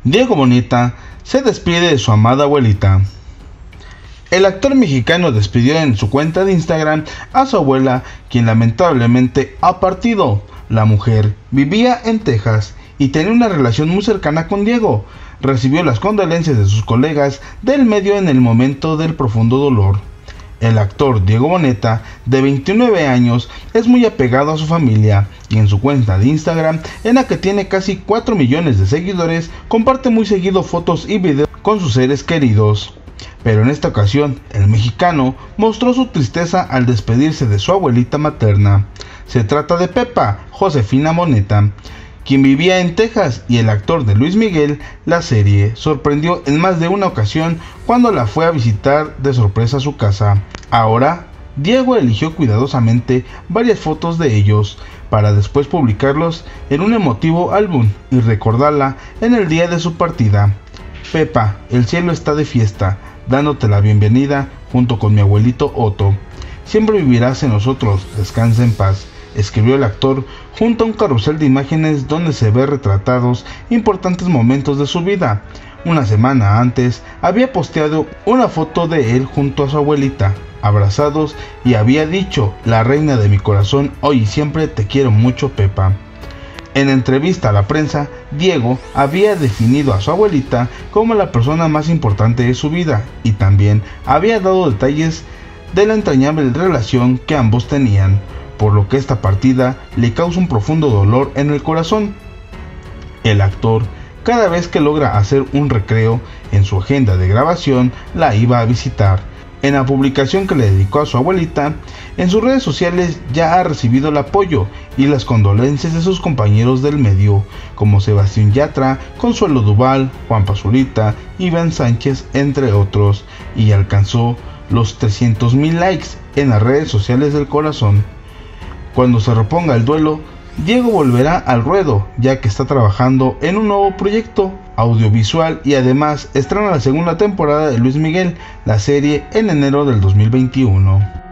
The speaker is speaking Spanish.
Diego Boneta se despide de su amada abuelita. El actor mexicano despidió en su cuenta de Instagram a su abuela, quien lamentablemente ha partido. La mujer vivía en Texas y tenía una relación muy cercana con Diego. Recibió las condolencias de sus colegas del medio en el momento del profundo dolor. El actor Diego Boneta, de 29 años, es muy apegado a su familia y en su cuenta de Instagram, en la que tiene casi 4 millones de seguidores, comparte muy seguido fotos y videos con sus seres queridos. Pero en esta ocasión, el mexicano mostró su tristeza al despedirse de su abuelita materna. Se trata de Pepa Josefina Boneta, quien vivía en Texas, y el actor de Luis Miguel, la serie, sorprendió en más de una ocasión cuando la fue a visitar de sorpresa a su casa. Ahora, Diego eligió cuidadosamente varias fotos de ellos, para después publicarlos en un emotivo álbum y recordarla en el día de su partida. Pepa, el cielo está de fiesta, dándote la bienvenida junto con mi abuelito Otto. Siempre vivirás en nosotros, descansa en paz, escribió el actor junto a un carrusel de imágenes donde se ve retratados importantes momentos de su vida. Una semana antes había posteado una foto de él junto a su abuelita, abrazados, y había dicho: la reina de mi corazón, hoy y siempre te quiero mucho, Pepa. En entrevista a la prensa, Diego había definido a su abuelita como la persona más importante de su vida y también había dado detalles de la entrañable relación que ambos tenían, por lo que esta partida le causa un profundo dolor en el corazón. El actor, cada vez que logra hacer un recreo en su agenda de grabación, la iba a visitar. En la publicación que le dedicó a su abuelita, en sus redes sociales ya ha recibido el apoyo y las condolencias de sus compañeros del medio, como Sebastián Yatra, Consuelo Duval, Juan Pazurita, Iván Sánchez, entre otros, y alcanzó los 300,000 likes en las redes sociales del corazón. Cuando se reponga el duelo, Diego volverá al ruedo, ya que está trabajando en un nuevo proyecto audiovisual y además estrena la segunda temporada de Luis Miguel, la serie, en enero del 2021.